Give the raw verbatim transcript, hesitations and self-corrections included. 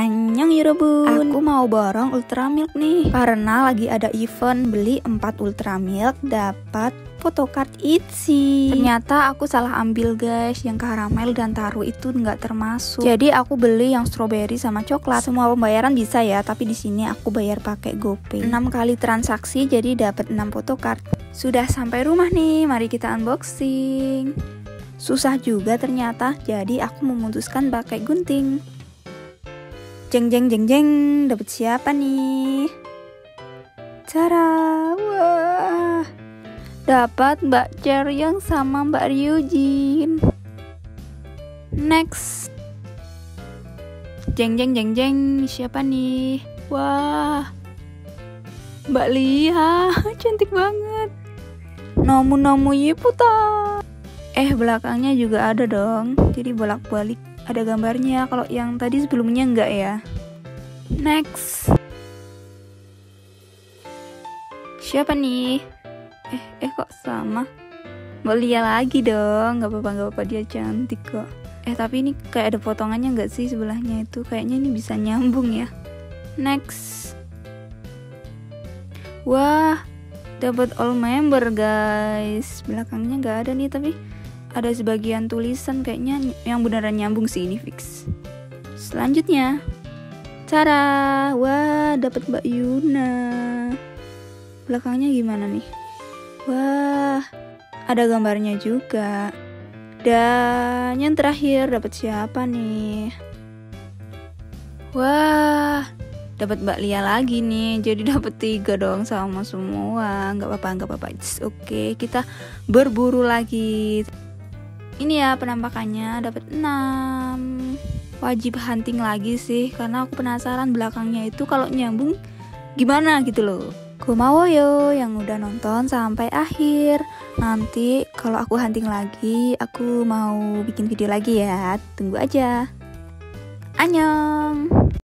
Annyeong Yorobun. Aku mau borong Ultra Milk nih, karena lagi ada event beli empat Ultra Milk dapat photocard Itzy. Ternyata aku salah ambil guys, yang karamel dan taro itu nggak termasuk. Jadi aku beli yang strawberry sama coklat. Semua pembayaran bisa ya, tapi di sini aku bayar pakai GoPay. enam kali transaksi jadi dapat enam photocard. Sudah sampai rumah nih, mari kita unboxing. Susah juga ternyata, jadi aku memutuskan pakai gunting. Jeng jeng jeng jeng, dapat siapa nih? Cara, wah, dapat Mbak Chaeryeong sama Mbak Ryujin. Next, jeng jeng jeng jeng, siapa nih? Wah, Mbak Lia, cantik banget. Nomu nomu Yiputa. Eh, belakangnya juga ada dong, jadi bolak-balik ada gambarnya. Kalau yang tadi sebelumnya enggak ya. Next, siapa nih? Eh, eh kok sama? Mbak Lia lagi dong, nggak apa-apa, nggak apa-apa, dia cantik kok. Eh, tapi ini kayak ada potongannya nggak sih sebelahnya itu? Kayaknya ini bisa nyambung ya. Next, wah, dapat all member guys. Belakangnya nggak ada nih, tapi ada sebagian tulisan, kayaknya yang beneran nyambung sih, ini fix. Selanjutnya, cara, wah, dapat Mbak Yuna. Belakangnya gimana nih? Wah, ada gambarnya juga. Dan yang terakhir dapat siapa nih? Wah, dapat Mbak Lia lagi nih. Jadi dapat tiga dong sama semua. Nggak apa-apa, nggak apa-apa. Oke, kita berburu lagi. Ini ya penampakannya, dapat enam. Wajib hunting lagi sih, karena aku penasaran belakangnya itu kalau nyambung gimana gitu loh. Gomawo yo yang udah nonton sampai akhir. Nanti kalau aku hunting lagi, aku mau bikin video lagi ya. Tunggu aja. Annyeong.